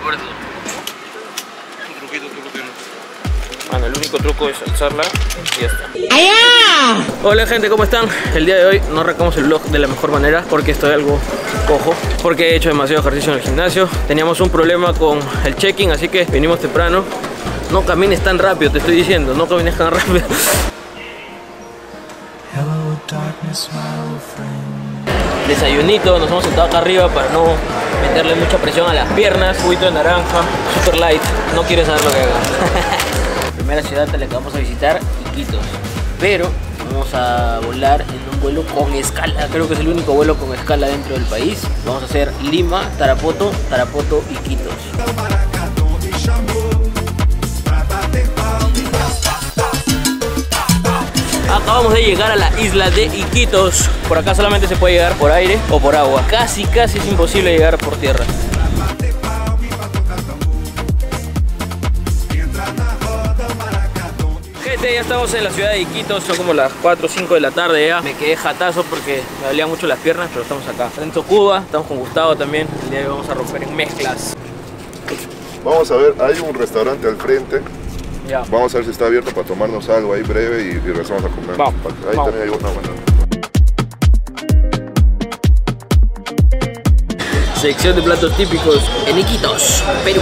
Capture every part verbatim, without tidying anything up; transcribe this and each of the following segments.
Abre todo. Un truquito, truco tiene. Bueno, el único truco es alzarla y ya está. Hola gente, ¿cómo están? El día de hoy no arrancamos el vlog de la mejor manera porque estoy algo cojo, porque he hecho demasiado ejercicio en el gimnasio. Teníamos un problema con el check-in, así que vinimos temprano. No camines tan rápido, te estoy diciendo, no camines tan rápido. Desayunito, nos hemos sentado acá arriba para no meterle mucha presión a las piernas. Juguito de naranja, super light, no quieres saber lo que haga. Primera ciudad a la que vamos a visitar, Iquitos. Pero vamos a volar en un vuelo con escala. Creo que es el único vuelo con escala dentro del país. Vamos a hacer Lima, Tarapoto, Tarapoto, Iquitos. Acabamos de llegar a la isla de Iquitos. Por acá solamente se puede llegar por aire o por agua. Casi, casi es imposible llegar por tierra. Gente, ya estamos en la ciudad de Iquitos. Son como las cuatro o cinco de la tarde ya. Me quedé jatazo porque me dolían mucho las piernas, pero estamos acá. Dentro Cuba, estamos con Gustavo también. El día de hoy vamos a romper en mezclas. Vamos a ver, hay un restaurante al frente. Ya. Vamos a ver si está abierto para tomarnos algo ahí breve y, y regresamos a comer. Vamos, ahí vamos. también hay una buena. Sección de platos típicos en Iquitos, Perú.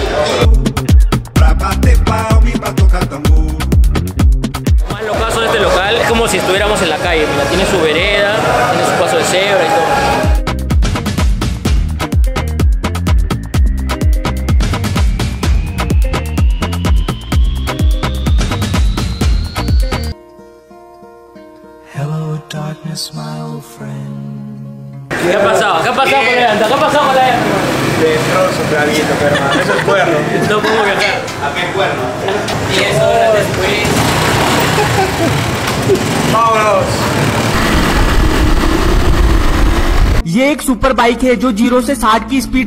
Más locazo de este local es como si estuviéramos en la calle. Mira, tiene su vereda, tiene su paso de cebra y todo. ¿Qué ha pasado? ¿Qué ha pasado con la llanta? ¿Qué ha pasado con la llanta? Destrozo, clavito, pero hermano, eso es cuerno. No puedo viajar. ¿A qué cuerno? diez horas después. ¡Vámonos! ये एक super bike है जो जीरो से साठ की speed.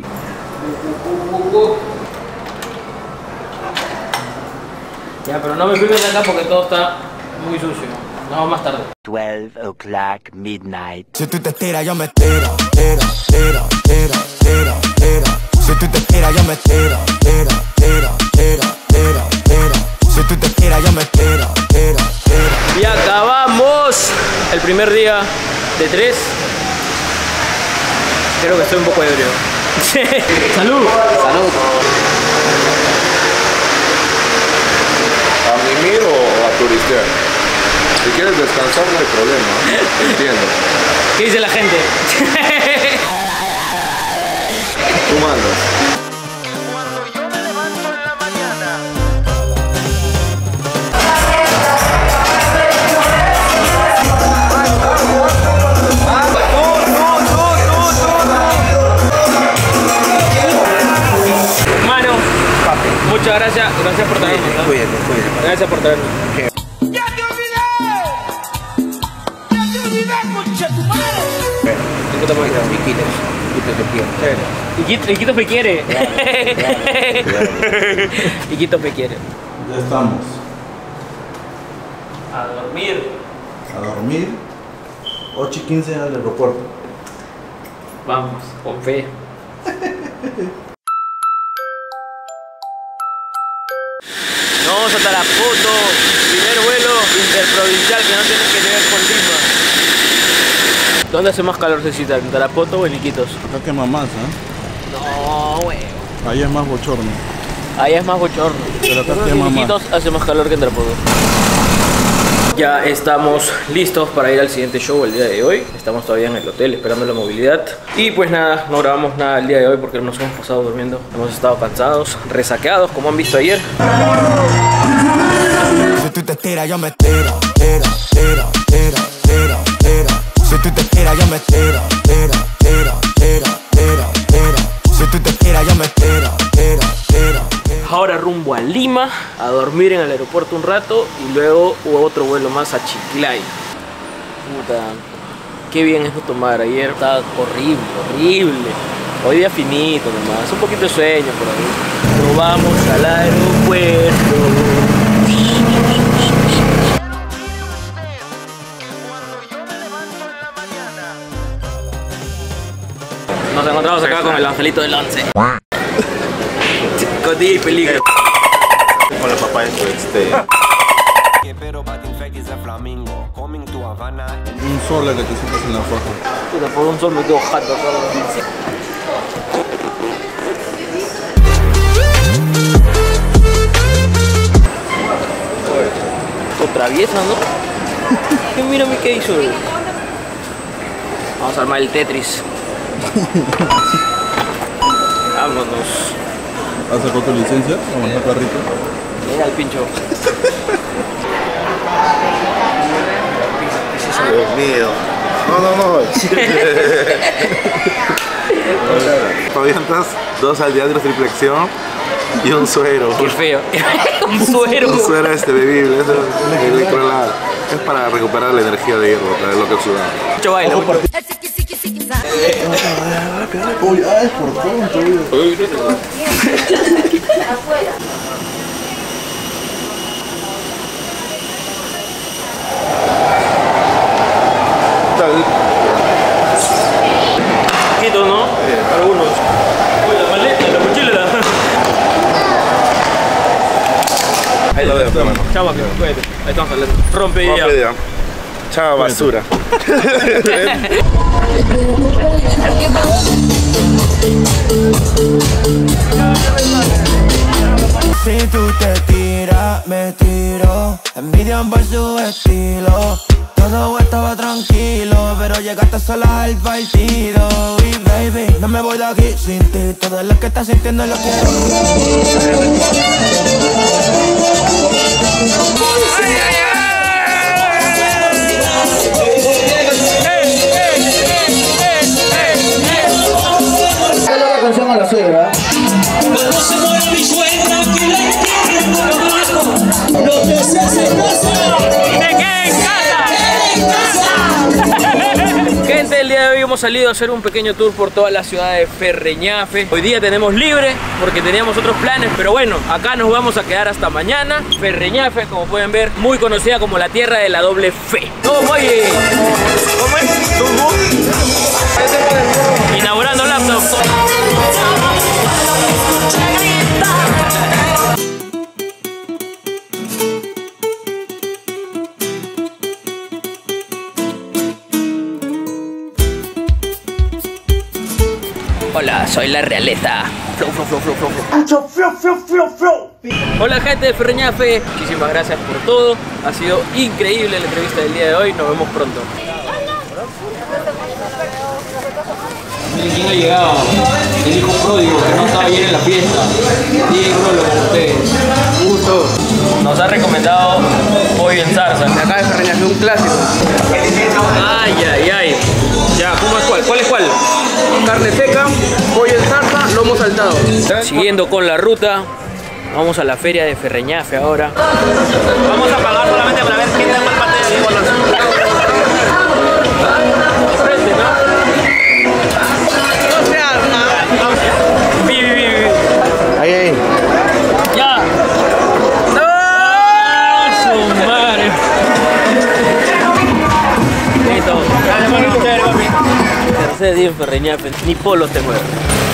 Ya, pero no me filmes acá porque todo está muy sucio. Nos vamos más tarde. twelve o'clock midnight. Si tú te tiras, yo me tiro, tiro, tiro, tiro, tiro, tiro. Si tú te tiras, yo me tiro, tiro, tiro, tiro, tiro, tiro. Si tú te tiras, yo me tiro, tiro, tiro. Y acabamos el primer día de tres. Creo que estoy un poco ebrio. ¡Salud! ¡Salud! ¿A mimir o a turistear? Si quieres descansar no hay problema, ¿eh? Entiendo. ¿Qué dice la gente? Tú mandas. Mano, muchas gracias, gracias por traerme. Cuídate, cuídate. Gracias por traerme. Iquitos, Iquitos te quiero. Iquitos, Iquitos me quiere. Iquitos me quiere. Ya estamos. A dormir. A dormir. ocho y quince al aeropuerto. Vamos, con fe. Vamos a Tarapoto, primer vuelo interprovincial que no tiene que ver con Lima. ¿Dónde hace más calor, Cecita? ¿En Tarapoto o en Iquitos? Acá quema más, ¿eh? No, güey. Ahí es más bochorno. Allá es más bochorno. Pero acá Creo que quema en más. Iquitos hace más calor que en Tarapoto. Ya estamos listos para ir al siguiente show el día de hoy. Estamos todavía en el hotel esperando la movilidad. Y pues nada, no grabamos nada el día de hoy porque nos hemos pasado durmiendo. Hemos estado cansados, resaqueados como han visto ayer. Si tú te tiras, yo me tiro, tiro, tiro, tiro, tiro, tiro. Si tú te tiras, yo me tiro, tiro, tiro, tiro, tiro, tiro. Si tú te tiras, yo me tiro, tiro, tiro. Ahora rumbo a Lima, a dormir en el aeropuerto un rato y luego hubo otro vuelo más a Chiclayo. Puta, qué bien es no tomar. Ayer estaba horrible, horrible. Hoy día finito nomás, un poquito de sueño por ahí. Pero vamos al aeropuerto. Nos encontramos acá con el angelito del once. tortilla y película. Con la papaya este. Un sol que te sientas en la faja. Puta, por un sol me quedo jato. Lo traviesa, ¿no? Que mírame qué hizo. Vamos a armar el Tetris. Vámonos. ¿Has sacado tu licencia? ¿A manejar carrito? Mira el pincho. Dios mío. No, no, no. Pavientas, dos aldeandros triple acción y un suero. Qué feo. Un suero. Un suero este bebible, eso es electrolar. Es para recuperar la energía de hierro, de lo que sudamos. Mucho baile, mucho. Uy, ah, es por tonto. Poquito, ¿no? Algunos. Uy, la maleta, la mochila. Ahí Lo dejo, hermano. Chao, papi, cuídate. Ahí estamos hablando. Rompe ya. Rompe ya. Chao, basura. Si tú te tiras, me tiro. Envidian por su estilo. Todo estaba tranquilo, pero llegaste sola al partido. Y baby, no me voy de aquí sin ti. Todo lo que estás sintiendo lo quiero. La canción a la suegra. Cuando se muere mi suegra, que la entierren por abajo. No te seas en casa. ¡Me quedé en casa! Gente, el día de hoy hemos salido a hacer un pequeño tour por toda la ciudad de Ferreñafe. Hoy día tenemos libre porque teníamos otros planes, pero bueno, acá nos vamos a quedar hasta mañana. Ferreñafe, como pueden ver, muy conocida como la tierra de la doble fe. ¡Toma, oye! ¿Cómo es? Inaugurando laptop. Hola, soy la realeza. Flow, flow, flow, flow, flow, flow. Hola gente de Ferreñafe, muchísimas gracias por todo. Ha sido increíble la entrevista del día de hoy. Nos vemos pronto. Miren quién ha llegado. El hijo pródigo que no estaba ayer en la fiesta. Diego Rolo con ustedes. Gusto. Nos ha recomendado pollo en zarza. De acá de Ferreñafe, un clásico. Ay, ay, ay. Ya, ¿cómo es cuál? ¿Cuál es cuál? Carne seca, pollo en salsa, lomo saltado. Siguiendo con la ruta, vamos a la feria de Ferreñafe ahora. Vamos a pagar solamente para ver quién tengo el pate de Diego Alonso. Frente, ¿no? No se arma. Vi, vi, vi, vi. Ahí, ahí. ¡Ya! ¡Ah, su madre! Listo. Tercer día en Ferreñafe, ni polos te mueves.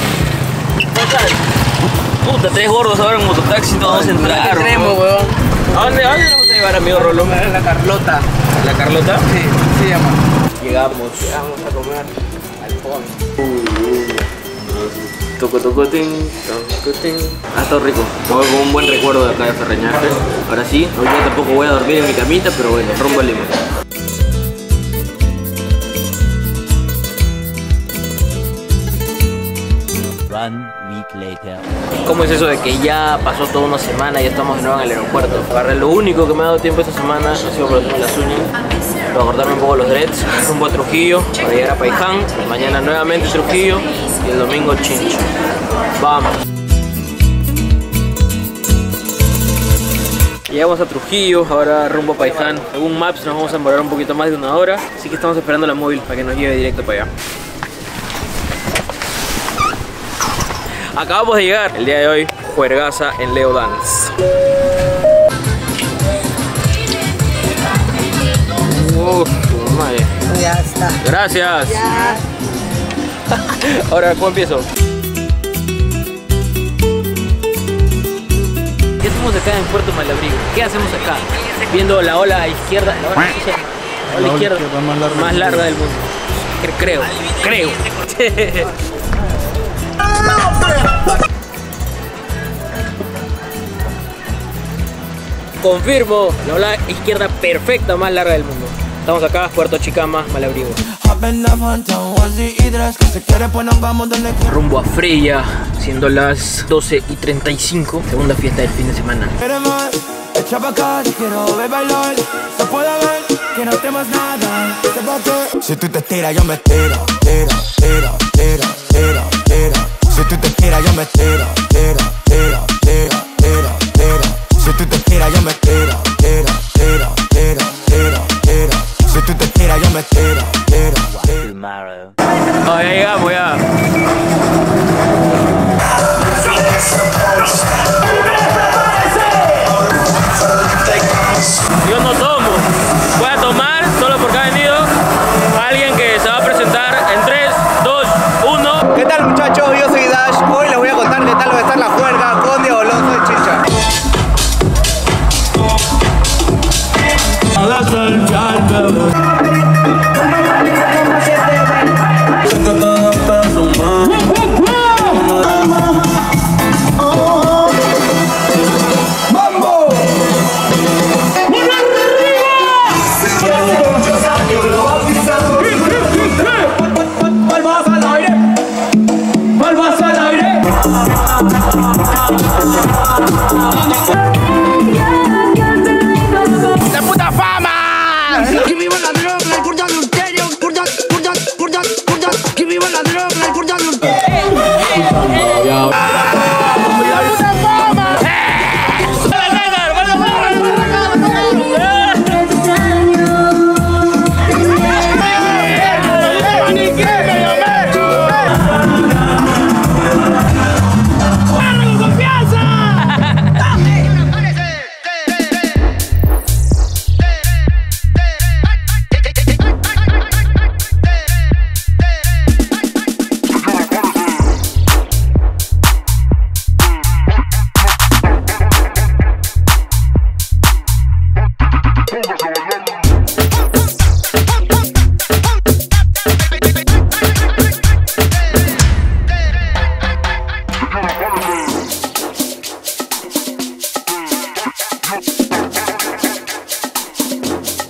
Puta, tres gordos ahora en mototaxi, todos vamos a entrar. Extremo, weón. ¿A dónde, a dónde vamos a llevar, amigo Rolo? La Carlota. ¿La Carlota? Sí, sí, llama. Llegamos. Vamos a comer al fondo. Toco, toco, tin, toco, tin. Ha estado rico. Me voy con un buen recuerdo de acá de Ferreñafe. Ahora sí, hoy ya tampoco voy a dormir en mi camita, pero bueno, rumbo a Lima. One week later. ¿Cómo es eso de que ya pasó toda una semana y ya estamos de nuevo en el aeropuerto? Agarré lo único que me ha dado tiempo esta semana ha sido por hacerme las uñas, para cortarme un poco los dreads, rumbo a Trujillo, para llegar a Paiján, mañana nuevamente Trujillo y el domingo Chincho. Vamos. Llegamos a Trujillo, ahora rumbo a Paiján. Según Maps nos vamos a demorar un poquito más de una hora, así que estamos esperando la móvil para que nos lleve directo para allá. Acabamos de llegar el día de hoy, juergaza en Leo Dance. Uf, madre. Ya está. Gracias. Ya. Ahora, ¿cómo empiezo? hacemos acá en Puerto Malabrigo? ¿Qué hacemos acá? Viendo la ola izquierda, la ola, la ola izquierda más larga, más larga del mundo. Creo, creo. Confirmo, la ola izquierda perfecta más larga del mundo. Estamos acá, Puerto Chicama, Malabrigo. Rumbo a Freya, siendo las doce y treinta y cinco. Segunda fiesta del fin de semana. Si tú te tiras, yo me tiro, tiro, tiro, tiro, tiro, tiro. Si tú te tiras, yo me tiro, tiro, tiro, tiro, tiro, tiro. Si tú te tiras, yo me tiro, tiro, tiro, tiro, tiro, tiro. Si tú te tiras, yo me tiro, tiro, tiro. Tomorrow. Oh, ya llegamos, ya. Yo no tomo. Voy a tomar solo porque ha venido alguien que se va a presentar en tres, dos, uno. ¿Qué tal, muchachos? Yo soy Dash. Hoy les voy a contar qué tal va a estar la juerga con Diego Alonso de Chicha. ¡La puta fama! ¡Que viva la droga, el curso adulterio! ¡Curso, curso, curso, curso! ¡Que viva la droga, el curso adulterio! ¡La puta fama!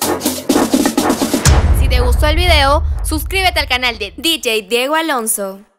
Si te gustó el video, suscríbete al canal de D J Diego Alonso.